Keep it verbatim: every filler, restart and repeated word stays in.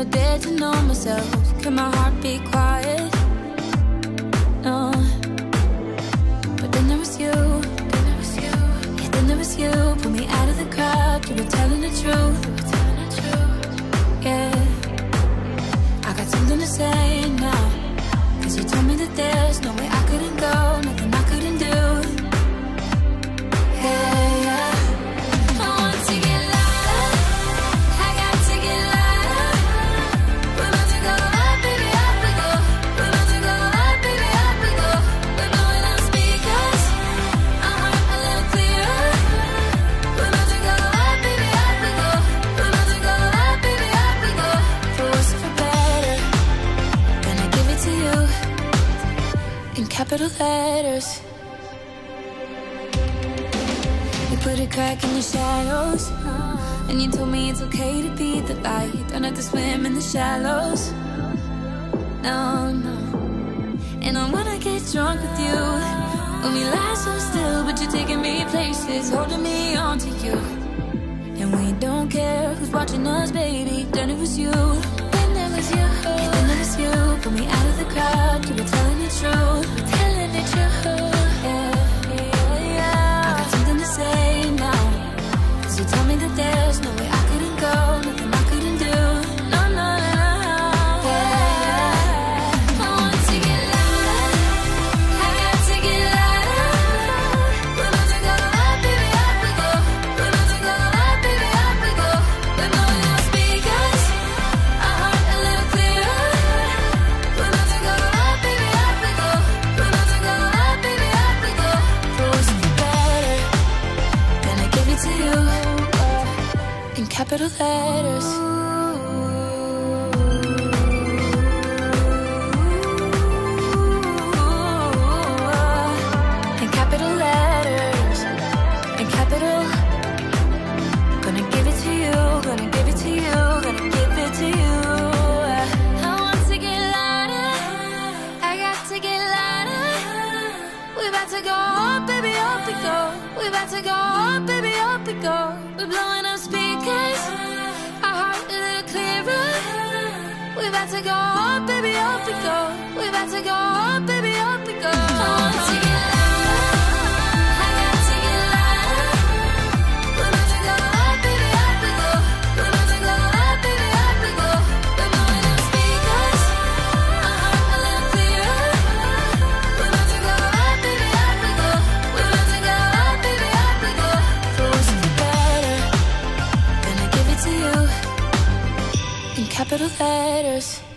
never dared to know myself. Can my heart be quiet? No. But then there was you, then there was you, yeah, then there was you. Pull me out of the crowd, you were telling the truth, you were telling the truth, yeah. I got something to say now, cause you told me that there's no way I couldn't go, nothing I couldn't do. Yeah, yeah. I want to get louder, I got to get louder. We're about to go up, baby, up we go. We're about to go up, baby, up we go. We're blowing out speakers, our heart a little clearer. We're about to go up, baby, up we go. We're about to go up, baby, up we go. For worse or for better, gonna give it to you in capital letters. You put a crack in the shadows, and you told me it's okay to be the light. Don't have to swim in the shallows. No, no. And I wanna get drunk with you, when we lie so still, but you're taking me places, holding me on to you. And we don't care who's watching us, baby. Then it was you, then there was you, and then there was you. Pull me out of the crowd, you were telling the truth, you were telling the truth, yeah, yeah, yeah. I got something to say now, cause you told me that there's no way I couldn't go, nothing I couldn't do. No, no, no, no, yeah. I want to get louder, I got to get louder. We're about to go up, baby, up we go. We're about to go up, baby, up we go. We're blowing out speakers, our heart a little clearer. We're about to go up, baby, up we go. We're about to go up, baby, up we go. For worse or for better, gonna give it to you in capital letters. In capital letters, in capital. Gonna give it to you, gonna give it to you, gonna give it to you. I want to get louder, I got to get louder. We're about to go up, baby, up we go. We're about to go up, baby, up we go. We're blowing up speakers, our heart a little clearer. We're about to go up, baby, up we go. We're about to go up, baby, up we go. I want to get louder, I got to get louder. We're about to go up, baby, up we go. We're about to go up, baby, up we go. We're blowing up speakers, our heart a little clearer. We're about to go up, baby, up we go. We're about to go up, baby, up we go. For worse or for better, gonna give it to you in capital letters.